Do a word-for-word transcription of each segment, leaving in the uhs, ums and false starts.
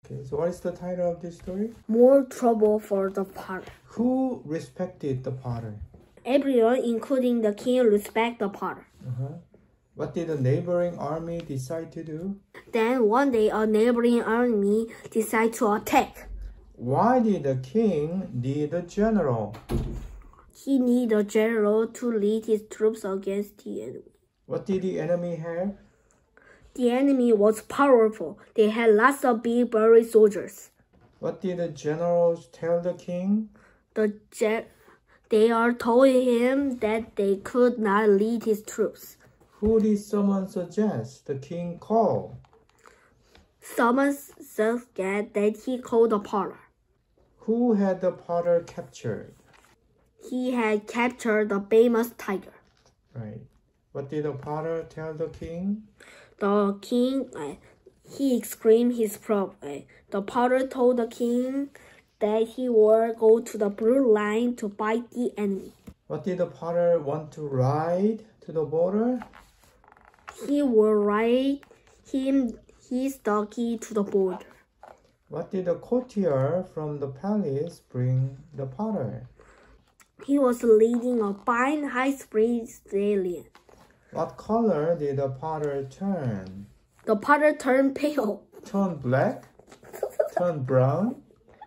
Okay, so what is the title of this story? More trouble for the potter. Who respected the potter? Everyone, including the king, respect the potter. Uh-huh. What did the neighboring army decide to do? Then one day a neighboring army decided to attack. Why did the king need a general? He needed a general to lead his troops against the enemy. What did the enemy have? The enemy was powerful. They had lots of big burly soldiers. What did the generals tell the king? The ge- they are told him that they could not lead his troops. Who did someone suggest the king call? Someone suggested that he called the potter. Who had the potter captured? He had captured the famous tiger. Right. What did the potter tell the king? The king, uh, he screamed his problem. The potter told the king that he would go to the blue line to fight the enemy. What did the potter want to ride to the border? He would ride him his donkey to the border. What did the courtier from the palace bring the potter? He was leading a fine high-speed stallion. What color did the potter turn? The potter turned pale. Turn black? Turn brown?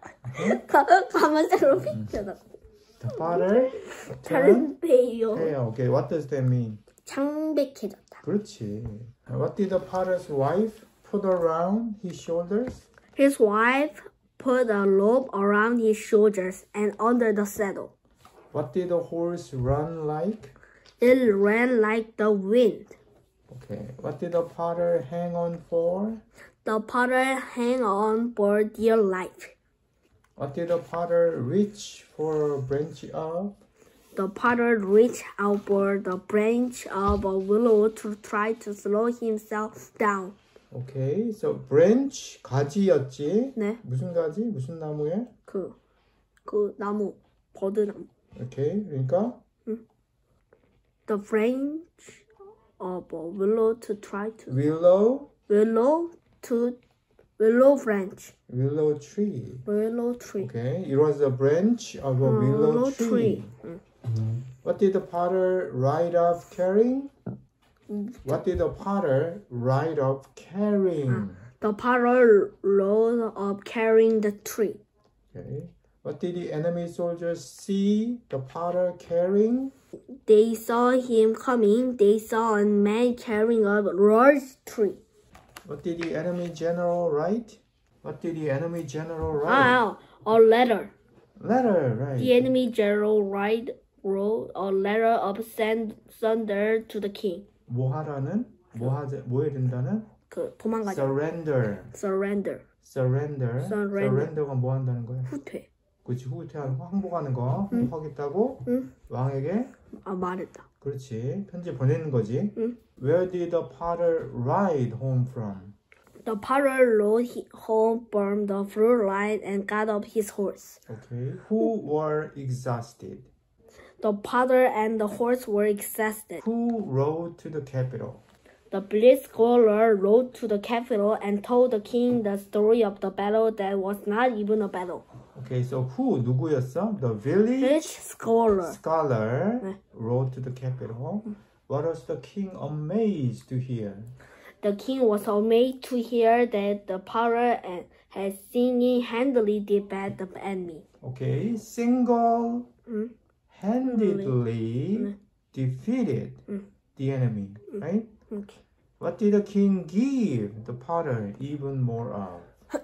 가만새로 비켜다. The potter turned pale. pale. Okay, what does that mean? 창백해졌다. 그렇지. What did the potter's wife put around his shoulders? His wife put a rope around his shoulders and under the saddle. What did the horse run like? It ran like the wind. Okay. What did the potter hang on for? The potter hung on for dear life. What did the potter reach for a branch of? The potter reached out for the branch of a willow to try to slow himself down. Okay, so branch 가지였지? 네. 무슨 가지? 무슨 나무에? 그, 그 나무, 버드나무. Okay, 그러니까 The branch of a willow to try to willow, willow to willow branch, willow tree. willow tree. Okay, it was a branch of a willow, willow tree. tree. What did the potter ride off carrying? What did the potter ride off carrying? The potter rode up carrying the tree. Okay. What did the enemy soldiers see the potter carrying? They saw him coming. They saw a man carrying a large tree. What did the enemy general write? What did the enemy general write? Ah, a letter. Letter, right. The enemy general write, wrote a letter of send, thunder to the king. 뭐 하라는? 뭐 하자, 뭐 해야 된다는? 그 도망가자. Surrender. Surrender. Surrender. Surrender. Surrender가 뭐 한다는 거야? 후퇴. 그렇지, 후퇴하는 거, 항복하는 거, 항복하겠다고 응. 왕에게. 아 말했다. 그렇지, 편지 보내는 거지. 응. Where did the potter ride home from? The potter rode home from the fruit line and got off his horse. Okay. Who were exhausted? The potter and the horse were exhausted. Who rode to the capital? The village scholar rode to the capital and told the king the story of the battle that was not even a battle. Okay, so who 누구였어? The village Village scholar. scholar 네. rode to the capital. What was the king amazed to hear? The king was amazed to hear that the potter had single-handedly defeated the enemy. Okay, single 응? handedly 응. defeated 응. the enemy, right? Okay. What did the king give the potter even more of?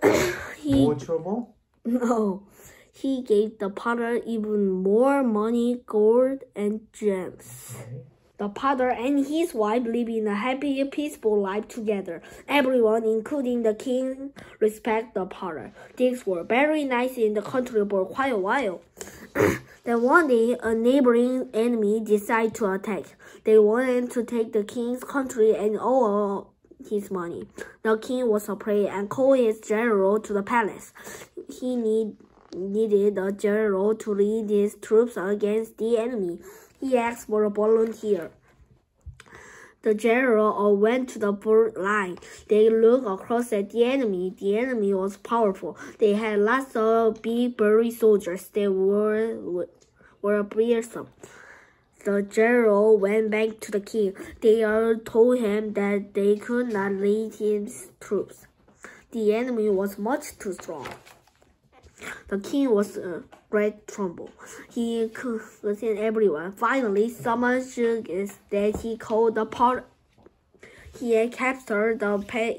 He More trouble? no, he gave the potter even more money, gold, and gems. Okay. The potter and his wife live in a happy, peaceful life together. Everyone, including the king, respect the potter. Things were very nice in the country for quite a while. Then one day, a neighboring enemy decided to attack. They wanted to take the king's country and all his money. The king was afraid and called his general to the palace. He need, needed a general to lead his troops against the enemy. He asked for a volunteer. The general all went to the front line. They looked across at the enemy. The enemy was powerful. They had lots of big burly soldiers. They were, were fearsome. The general went back to the king. They all told him that they could not lead his troops. The enemy was much too strong. The king was in great trouble. He questioned everyone. Finally, someone shook his that he called the pot. He had captured the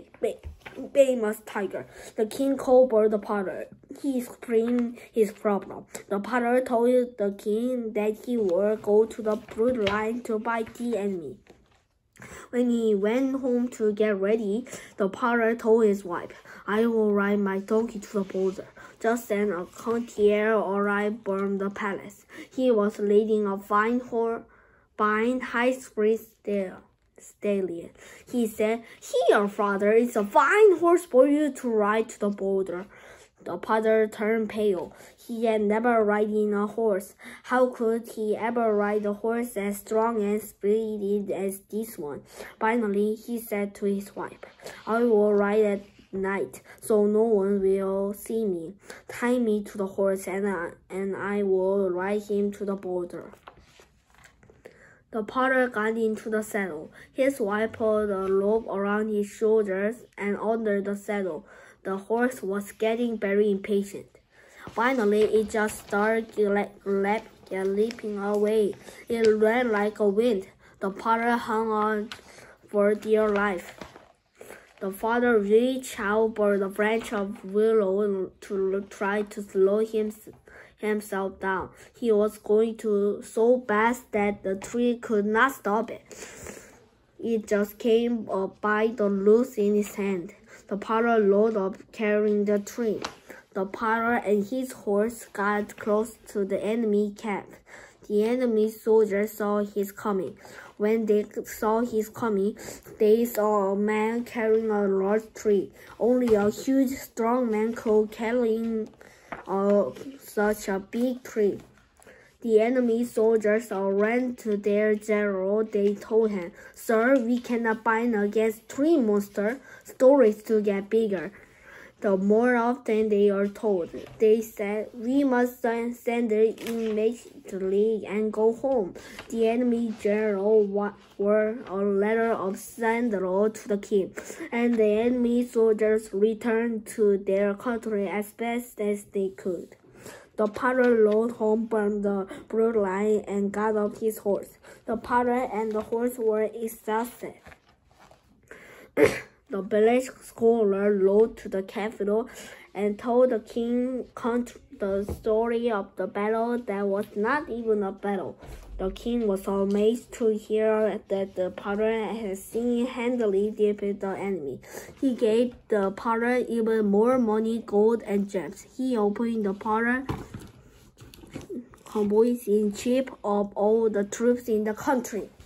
famous tiger. The king called for the potter. He explained his problem. The potter told the king that he would go to the front line to fight the enemy. When he went home to get ready, the potter told his wife, "I will ride my donkey to the border." Just then, a courtier arrived from the palace. He was leading a fine, fine high-spirited stallion. He said, "Here, father, is a fine horse for you to ride to the border." The potter turned pale. He had never ridden a horse. How could he ever ride a horse as strong and spirited as this one? Finally, he said to his wife, "I will ride at night, so no one will see me. Tie me to the horse, and I, and I will ride him to the border." The potter got into the saddle. His wife put a rope around his shoulders and under the saddle. The horse was getting very impatient. Finally, it just started leaping away. It ran like a wind. The potter hung on for dear life. The father reached out for the branch of willow to try to slow him, himself down. He was going to so fast that the tree could not stop it. It just came up by the loose in his hand. The potter loaded up carrying the tree. The potter and his horse got close to the enemy camp. The enemy soldiers saw his coming. When they saw his coming, they saw a man carrying a large tree. Only a huge, strong man could carry uh, such a big tree. The enemy soldiers all ran to their general. They told him, "Sir, we cannot fight against tree monsters. Stories to get bigger." The more often they are told, they said, "We must send it immediately and go home." The enemy general wrote a letter of surrender to the king, and the enemy soldiers returned to their country as fast as they could. The potter rode home from the front line and got off his horse. The potter and the horse were exhausted. The village scholar rode to the capital and told the king the story of the battle that was not even a battle. The king was amazed to hear that the potter had single-handedly defeated the enemy. He gave the potter even more money, gold, and gems. He opened the potter commander-in-chief of all the troops in the country.